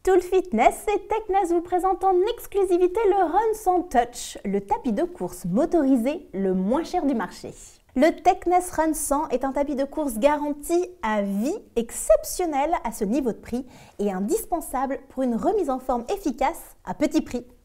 Tout le fitness et Tekness vous présente en exclusivité le Run Sans Touch, le tapis de course motorisé le moins cher du marché. Le Tekness Run 100 est un tapis de course garanti à vie, exceptionnel à ce niveau de prix et indispensable pour une remise en forme efficace à petit prix.